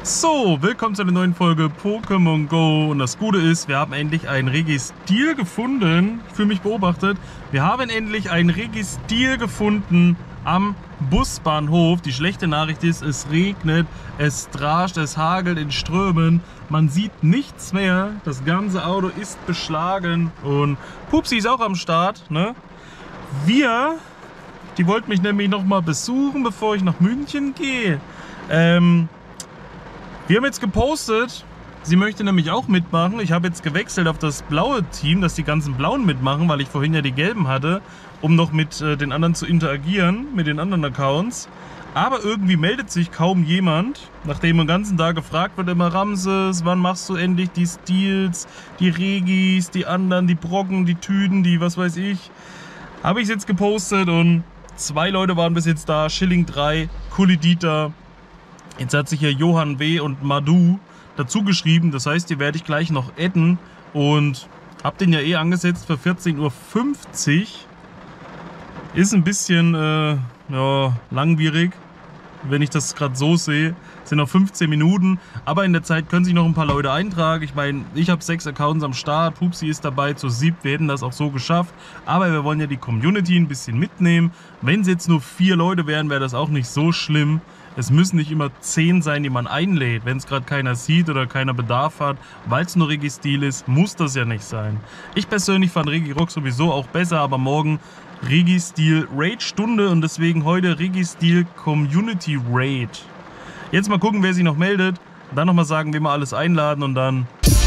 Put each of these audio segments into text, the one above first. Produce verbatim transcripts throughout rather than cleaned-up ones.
So, willkommen zu einer neuen Folge Pokémon Go. Und das Gute ist, wir haben endlich einen Registil gefunden. Ich fühle mich beobachtet. Wir haben endlich einen Registil gefunden am Busbahnhof. Die schlechte Nachricht ist, es regnet, es trascht, es hagelt in Strömen. Man sieht nichts mehr. Das ganze Auto ist beschlagen. Und Pupsi ist auch am Start, ne? Wir, die wollten mich nämlich noch mal besuchen, bevor ich nach München gehe. Ähm... Wir haben jetzt gepostet, sie möchte nämlich auch mitmachen. Ich habe jetzt gewechselt auf das blaue Team, dass die ganzen Blauen mitmachen, weil ich vorhin ja die Gelben hatte, um noch mit äh, den anderen zu interagieren, mit den anderen Accounts. Aber irgendwie meldet sich kaum jemand, nachdem den ganzen Tag gefragt wird, immer Ramses, wann machst du endlich die Steels, die Regis, die anderen, die Brocken, die Tüten, die was weiß ich. Habe ich es jetzt gepostet und zwei Leute waren bis jetzt da, Schilling drei, Kulidita. Jetzt hat sich hier Johann W. und Madu dazu geschrieben, das heißt, die werde ich gleich noch adden und habe den ja eh angesetzt für vierzehn Uhr fünfzig. Ist ein bisschen äh, ja, langwierig, wenn ich das gerade so sehe. Sind noch fünfzehn Minuten, aber in der Zeit können sich noch ein paar Leute eintragen. Ich meine, ich habe sechs Accounts am Start, Pupsi ist dabei, zu siebt, wir hätten das auch so geschafft. Aber wir wollen ja die Community ein bisschen mitnehmen. Wenn es jetzt nur vier Leute wären, wäre das auch nicht so schlimm. Es müssen nicht immer zehn sein, die man einlädt. Wenn es gerade keiner sieht oder keiner Bedarf hat, weil es nur Registil ist, muss das ja nicht sein. Ich persönlich fand Regirock sowieso auch besser, aber morgen Registil Raid Stunde und deswegen heute Registil Community Raid. Jetzt mal gucken, wer sich noch meldet. Dann nochmal sagen, wen wir alles einladen und dann...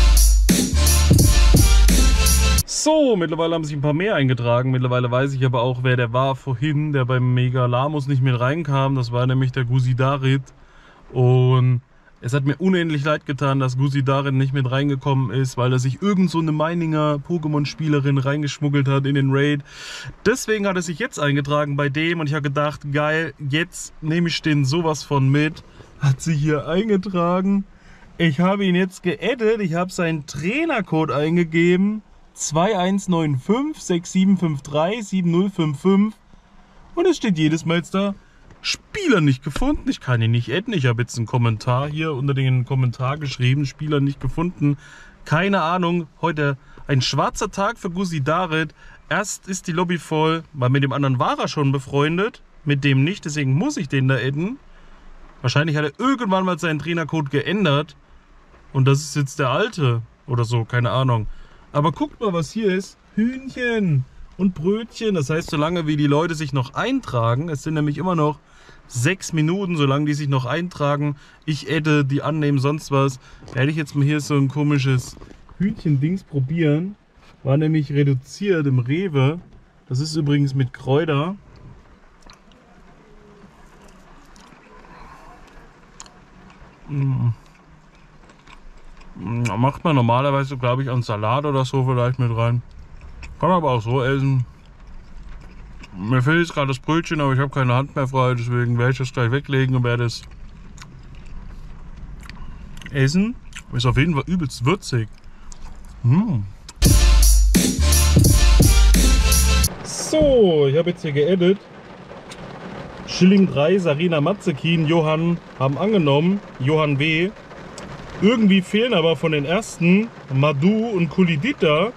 So, mittlerweile haben sich ein paar mehr eingetragen. Mittlerweile weiß ich aber auch, wer der war vorhin, der beim Megalamus nicht mit reinkam. Das war nämlich der Gusidarid. Und es hat mir unendlich leid getan, dass Gusidarid nicht mit reingekommen ist, weil er sich irgend so eine Meininger Pokémon-Spielerin reingeschmuggelt hat in den Raid. Deswegen hat er sich jetzt eingetragen bei dem und ich habe gedacht, geil, jetzt nehme ich den sowas von mit. Hat sich hier eingetragen. Ich habe ihn jetzt geaddet. Ich habe seinen Trainercode eingegeben. zwei eins neun fünf sechs sieben fünf drei sieben null fünf fünf und es steht jedes Mal jetzt da, Spieler nicht gefunden. Ich kann ihn nicht adden. Ich habe jetzt einen Kommentar hier unter den Kommentar geschrieben, Spieler nicht gefunden. Keine Ahnung, heute ein schwarzer Tag für Gusidarid. Erst ist die Lobby voll, weil mit dem anderen war er schon befreundet, mit dem nicht, deswegen muss ich den da adden. Wahrscheinlich hat er irgendwann mal seinen Trainercode geändert und das ist jetzt der alte oder so, keine Ahnung. Aber guckt mal, was hier ist. Hühnchen und Brötchen. Das heißt, solange wie die Leute sich noch eintragen, es sind nämlich immer noch sechs Minuten, solange die sich noch eintragen, ich adde, die annehmen, sonst was, werde ich jetzt mal hier so ein komisches Hühnchen-Dings probieren. War nämlich reduziert im Rewe. Das ist übrigens mit Kräuter. Mmh. Macht man normalerweise, glaube ich, an Salat oder so vielleicht mit rein. Kann aber auch so essen. Mir fehlt jetzt gerade das Brötchen, aber ich habe keine Hand mehr frei, deswegen werde ich das gleich weglegen und werde es essen. Ist auf jeden Fall übelst würzig. Mmh. So, ich habe jetzt hier geedit. Schilling drei, Sarina Matzekin, Johann haben angenommen, Johann W. Irgendwie fehlen aber von den ersten Madu und Kulidita.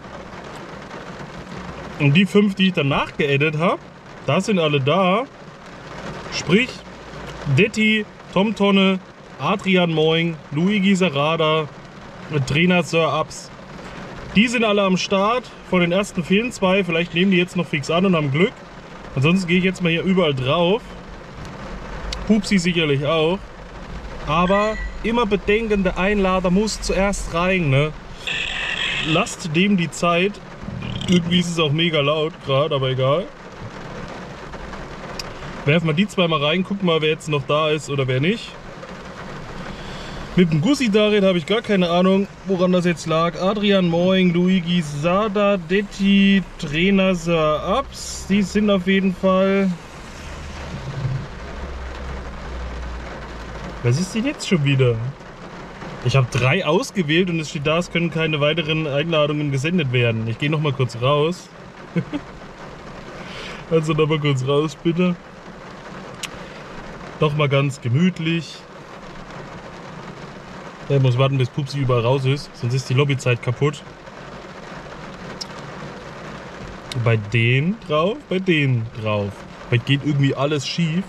Und die fünf, die ich danach geedit habe, da sind alle da. Sprich, Detti, Tom Tonne, Adrian Moing, Luigi Sarada, Trainer Sir Ups. Die sind alle am Start. Von den ersten fehlen zwei. Vielleicht nehmen die jetzt noch fix an und haben Glück. Ansonsten gehe ich jetzt mal hier überall drauf. Pupsi sicherlich auch. Aber immer bedenken, der Einlader muss zuerst rein, ne? Lasst dem die Zeit. Irgendwie ist es auch mega laut gerade, aber egal. Werfen wir die zwei mal rein, gucken mal, wer jetzt noch da ist oder wer nicht. Mit dem Gusidarid habe ich gar keine Ahnung, woran das jetzt lag. Adrian Moing, Luigi Sada, Detti, Trainer Sir Ups. Die sind auf jeden Fall... Was ist denn jetzt schon wieder? Ich habe drei ausgewählt und es steht da, es können keine weiteren Einladungen gesendet werden. Ich gehe noch mal kurz raus. Also noch mal kurz raus, bitte. Noch mal ganz gemütlich. Er muss warten, bis Pupsi überall raus ist, sonst ist die Lobbyzeit kaputt. Bei denen drauf, bei denen drauf. Heute geht irgendwie alles schief.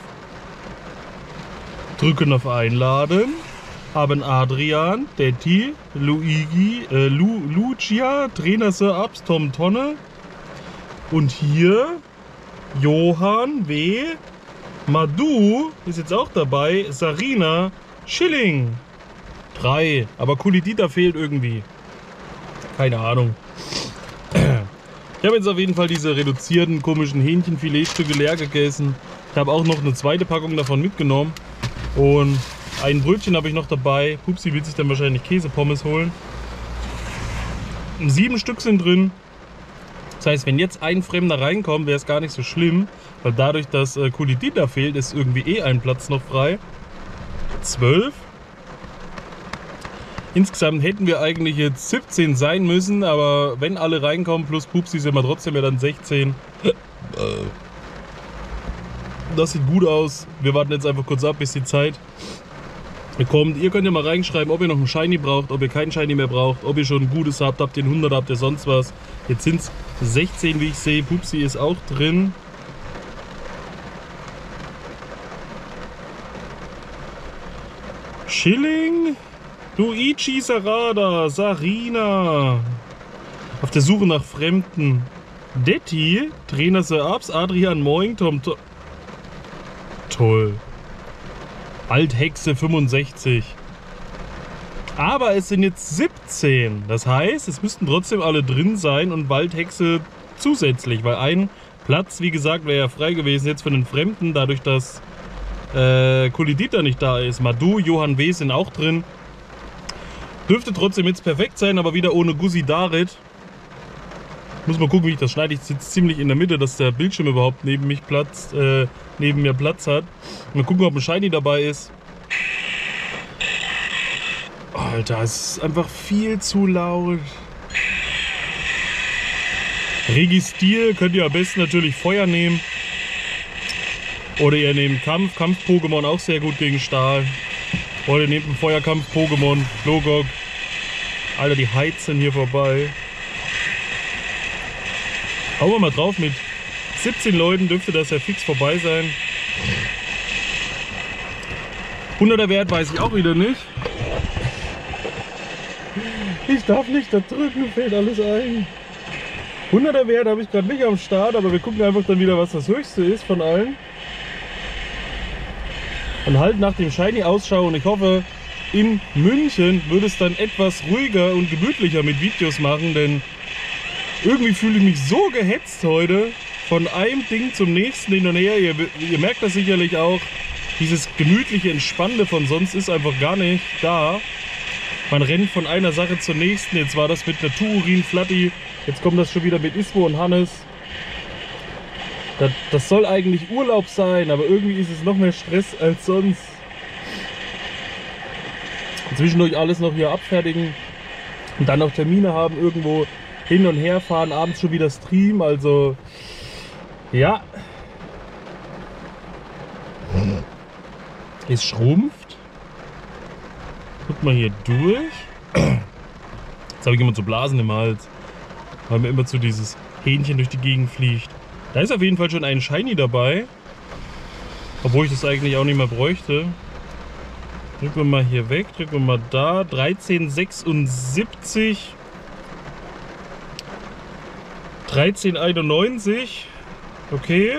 Drücken auf Einladen. Haben Adrian, Detti, Luigi, äh, Lu, Lucia, Trainer Sir Ups, Tom Tonne. Und hier Johann W. Madu ist jetzt auch dabei. Sarina, Schilling. Drei. Aber Kulidita fehlt irgendwie. Keine Ahnung. Ich habe jetzt auf jeden Fall diese reduzierten komischen Hähnchenfiletstücke leer gegessen. Ich habe auch noch eine zweite Packung davon mitgenommen. Und ein Brötchen habe ich noch dabei. Pupsi will sich dann wahrscheinlich Käsepommes holen. Sieben Stück sind drin. Das heißt, wenn jetzt ein Fremder reinkommt, wäre es gar nicht so schlimm. Weil dadurch, dass äh, Kulidita fehlt, ist irgendwie eh ein Platz noch frei. Zwölf. Insgesamt hätten wir eigentlich jetzt siebzehn sein müssen, aber wenn alle reinkommen plus Pupsi, sind wir trotzdem ja dann sechzehn. Das sieht gut aus. Wir warten jetzt einfach kurz ab, bis die Zeit kommt. Ihr könnt ja mal reinschreiben, ob ihr noch einen Shiny braucht, ob ihr keinen Shiny mehr braucht, ob ihr schon ein gutes habt, habt ihr einen hundert, habt ihr sonst was. Jetzt sind es sechzehn, wie ich sehe. Pupsi ist auch drin. Schilling. Luigi, Sarada, Sarina. Auf der Suche nach Fremden. Detti, Trainer Sir Ups, Adrian Moing, Tom to Toll. Althexe fünfundsechzig. Aber es sind jetzt siebzehn. Das heißt, es müssten trotzdem alle drin sein und Waldhexe zusätzlich. Weil ein Platz, wie gesagt, wäre ja frei gewesen jetzt für einen Fremden. Dadurch, dass äh, Kulidita nicht da ist. Madu, Johann W. sind auch drin. Dürfte trotzdem jetzt perfekt sein, aber wieder ohne Gussi Darit. Muss mal gucken, wie ich das schneide. Ich sitze ziemlich in der Mitte, dass der Bildschirm überhaupt neben mich Platz, äh, neben mir Platz hat. Mal gucken, ob ein Shiny dabei ist. Alter, es ist einfach viel zu laut. Registil könnt ihr am besten natürlich Feuer nehmen. Oder ihr nehmt Kampf. Kampf-Pokémon auch sehr gut gegen Stahl. Oder ihr nehmt einen Feuerkampf-Pokémon. Logok. Alter, die heizen hier vorbei. Hauen wir mal drauf, mit siebzehn Leuten dürfte das ja fix vorbei sein. hunderter Wert weiß ich auch wieder nicht. Ich darf nicht da drücken, fällt alles ein. hunderter Wert habe ich gerade nicht am Start, aber wir gucken einfach dann wieder, was das höchste ist von allen. Und halt nach dem Shiny Ausschau, und ich hoffe, in München wird es dann etwas ruhiger und gemütlicher mit Videos machen, denn irgendwie fühle ich mich so gehetzt heute, von einem Ding zum nächsten hin und her. Ihr, ihr merkt das sicherlich auch, dieses gemütliche, entspannende von sonst ist einfach gar nicht da. Man rennt von einer Sache zur nächsten. Jetzt war das mit Naturin, Flatti, jetzt kommt das schon wieder mit Iswo und Hannes. Das, das soll eigentlich Urlaub sein, aber irgendwie ist es noch mehr Stress als sonst. Zwischendurch alles noch hier abfertigen und dann noch Termine haben, irgendwo hin und her fahren, abends schon wieder Stream, also ja. Es schrumpft. Guck mal hier durch. Jetzt habe ich immer zu Blasen im Hals, weil mir immer zu dieses Hähnchen durch die Gegend fliegt. Da ist auf jeden Fall schon ein Shiny dabei. Obwohl ich das eigentlich auch nicht mehr bräuchte. Drücken wir mal hier weg, drücken wir mal da. dreizehn sechsundsiebzig. dreizehn einundneunzig. Okay.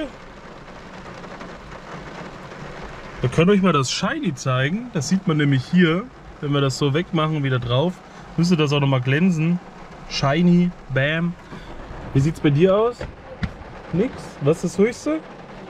Wir können euch mal das Shiny zeigen. Das sieht man nämlich hier. Wenn wir das so wegmachen, wieder drauf, müsste das auch nochmal glänzen. Shiny, bam. Wie sieht es bei dir aus? Nix. Was ist das höchste?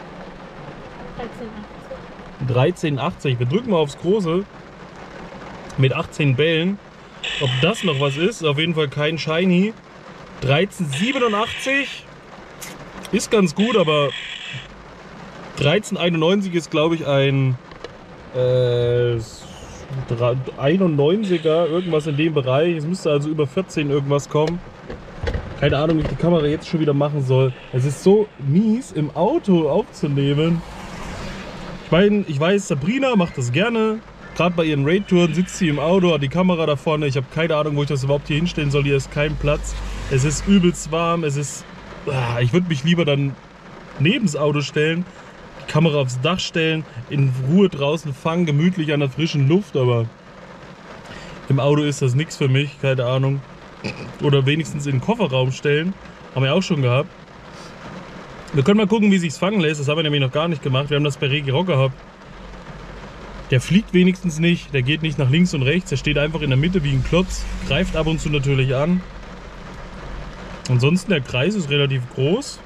dreizehn achtzig. Wir drücken mal aufs Große. Mit achtzehn Bällen. Ob das noch was ist? Auf jeden Fall kein Shiny. dreizehn siebenundachtzig. Ist ganz gut, aber dreizehn einundneunzig ist, glaube ich, ein äh, einundneunziger. Irgendwas in dem Bereich. Es müsste also über vierzehn irgendwas kommen. Keine Ahnung, wie ich die Kamera jetzt schon wieder machen soll. Es ist so mies, im Auto aufzunehmen. Ich meine, ich weiß, Sabrina macht das gerne. Gerade bei ihren Raid-Touren sitzt sie im Auto, hat die Kamera da vorne. Ich habe keine Ahnung, wo ich das überhaupt hier hinstellen soll. Hier ist kein Platz. Es ist übelst warm. Es ist. Ich würde mich lieber dann neben das Auto stellen, die Kamera aufs Dach stellen, in Ruhe draußen fangen, gemütlich an der frischen Luft. Aber im Auto ist das nichts für mich, keine Ahnung. Oder wenigstens in den Kofferraum stellen. Haben wir auch schon gehabt. Wir können mal gucken, wie sich's fangen lässt. Das haben wir nämlich noch gar nicht gemacht. Wir haben das bei Regi Rock gehabt. Der fliegt wenigstens nicht, der geht nicht nach links und rechts, der steht einfach in der Mitte wie ein Klotz, greift ab und zu natürlich an. Ansonsten der Kreis ist relativ groß.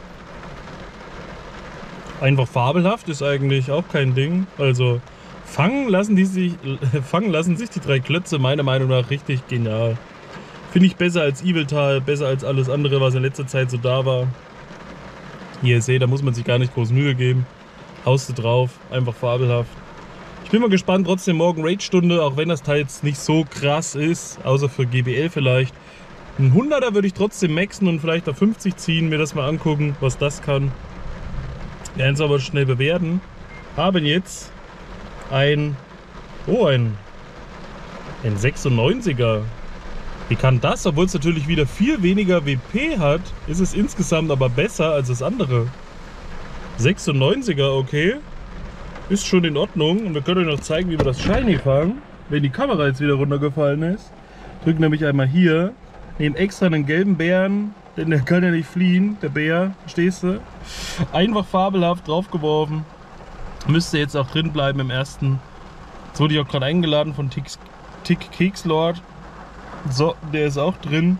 Einfach fabelhaft ist eigentlich auch kein Ding. Also fangen lassen, die sich, fangen lassen sich die drei Klötze meiner Meinung nach richtig genial. Finde ich besser als Eviltal, besser als alles andere, was in letzter Zeit so da war. Hier, ihr seht, da muss man sich gar nicht groß Mühe geben. Haust du drauf, einfach fabelhaft. Ich bin mal gespannt, trotzdem morgen Raid-Stunde, auch wenn das Teil jetzt nicht so krass ist, außer für G B L vielleicht. Ein hunderter würde ich trotzdem maxen und vielleicht auf fünfzig ziehen, mir das mal angucken, was das kann. Wir werden es aber schnell bewerten. Haben jetzt ein, oh ein, ein sechsundneunziger. Wie kann das, obwohl es natürlich wieder viel weniger W P hat, ist es insgesamt aber besser als das andere. sechsundneunziger, okay. Ist schon in Ordnung und wir können euch noch zeigen, wie wir das Shiny fangen, wenn die Kamera jetzt wieder runtergefallen ist. Drücken nämlich einmal hier, nehmen extra einen gelben Bären, denn der kann ja nicht fliehen, der Bär, verstehst du? Einfach fabelhaft draufgeworfen. Müsste jetzt auch drin bleiben im ersten. Jetzt wurde ich auch gerade eingeladen von Tick, Tick Kekslord. So, der ist auch drin.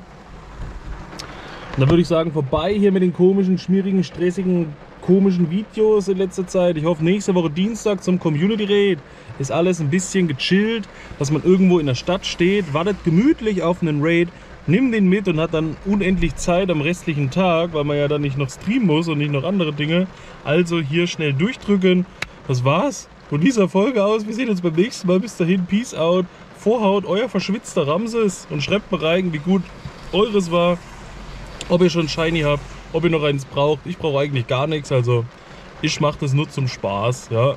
Und dann würde ich sagen, vorbei hier mit den komischen, schmierigen, stressigen, komischen Videos in letzter Zeit. Ich hoffe, nächste Woche Dienstag zum Community Raid ist alles ein bisschen gechillt, dass man irgendwo in der Stadt steht, wartet gemütlich auf einen Raid, nimmt den mit und hat dann unendlich Zeit am restlichen Tag, weil man ja dann nicht noch streamen muss und nicht noch andere Dinge. Also hier schnell durchdrücken. Das war's von dieser Folge aus. Wir sehen uns beim nächsten Mal. Bis dahin, Peace out. Vorhaut, euer verschwitzter Ramses und schreibt mal rein, wie gut eures war. Ob ihr schon Shiny habt, ob ihr noch eins braucht. Ich brauche eigentlich gar nichts, also ich mache das nur zum Spaß. Ja.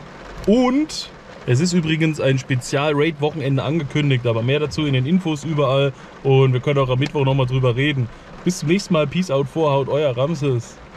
Und es ist übrigens ein Spezial-Raid-Wochenende angekündigt, aber mehr dazu in den Infos überall. Und wir können auch am Mittwoch nochmal drüber reden. Bis zum nächsten Mal. Peace out, Vorhaut, euer Ramses.